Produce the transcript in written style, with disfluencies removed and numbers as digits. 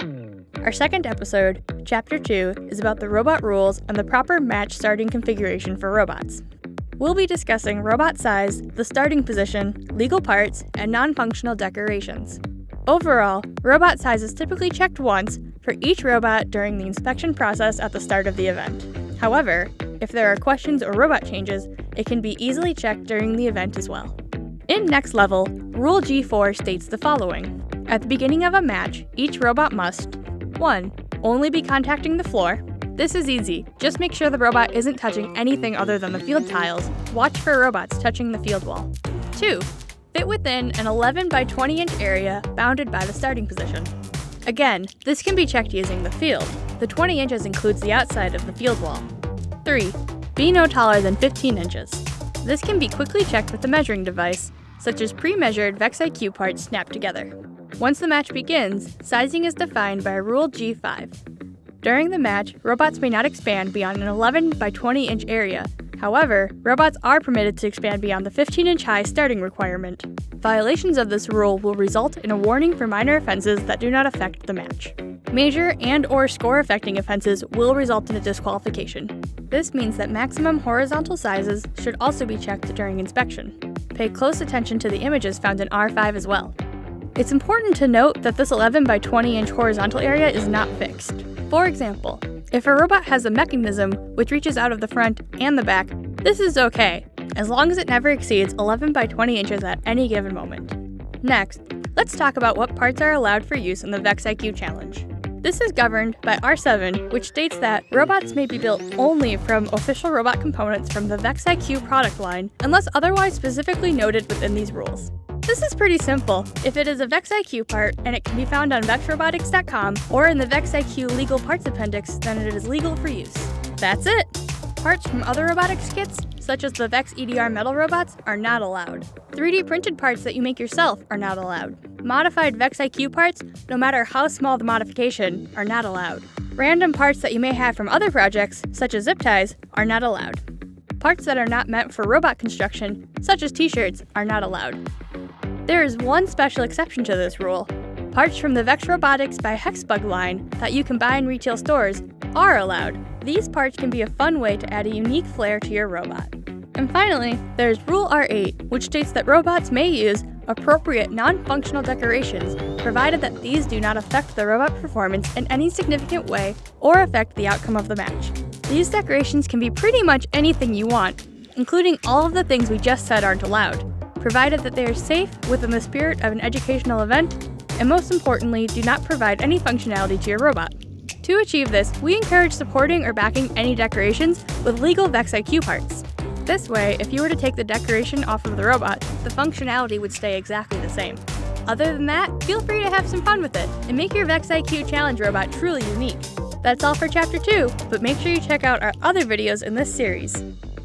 Our second episode, Chapter 2, is about the robot rules and the proper match starting configuration for robots. We'll be discussing robot size, the starting position, legal parts, and non-functional decorations. Overall, robot size is typically checked once for each robot during the inspection process at the start of the event. However, if there are questions or robot changes, it can be easily checked during the event as well. In Next Level, Rule G4 states the following. At the beginning of a match, each robot must 1. Only be contacting the floor. This is easy. Just make sure the robot isn't touching anything other than the field tiles. Watch for robots touching the field wall. 2. Fit within an 11 by 20 inch area bounded by the starting position. Again, this can be checked using the field. The 20 inches includes the outside of the field wall. 3. Be no taller than 15 inches. This can be quickly checked with a measuring device, such as pre-measured VIQC parts snapped together. Once the match begins, sizing is defined by Rule G5. During the match, robots may not expand beyond an 11 by 20 inch area. However, robots are permitted to expand beyond the 15-inch high starting requirement. Violations of this rule will result in a warning for minor offenses that do not affect the match. Major and/or score-affecting offenses will result in a disqualification. This means that maximum horizontal sizes should also be checked during inspection. Pay close attention to the images found in R5 as well. It's important to note that this 11 by 20 inch horizontal area is not fixed. For example, if a robot has a mechanism which reaches out of the front and the back, this is okay, as long as it never exceeds 11 by 20 inches at any given moment. Next, let's talk about what parts are allowed for use in the VIQC challenge. This is governed by R7, which states that robots may be built only from official robot components from the VIQC product line, unless otherwise specifically noted within these rules. This is pretty simple. If it is a VIQC part and it can be found on VexRobotics.com or in the VIQC legal parts appendix, then it is legal for use. That's it! Parts from other robotics kits, such as the VEX EDR metal robots, are not allowed. 3D printed parts that you make yourself are not allowed. Modified VIQC parts, no matter how small the modification, are not allowed. Random parts that you may have from other projects, such as zip ties, are not allowed. Parts that are not meant for robot construction, such as t-shirts, are not allowed. There is one special exception to this rule. Parts from the VEX Robotics by Hexbug line that you can buy in retail stores are allowed. These parts can be a fun way to add a unique flair to your robot. And finally, there's Rule R8, which states that robots may use appropriate non-functional decorations, provided that these do not affect the robot performance in any significant way or affect the outcome of the match. These decorations can be pretty much anything you want, including all of the things we just said aren't allowed, provided that they are safe within the spirit of an educational event, and most importantly, do not provide any functionality to your robot. To achieve this, we encourage supporting or backing any decorations with legal VIQC parts. This way, if you were to take the decoration off of the robot, the functionality would stay exactly the same. Other than that, feel free to have some fun with it, and make your VIQC challenge robot truly unique. That's all for Chapter 2, but make sure you check out our other videos in this series.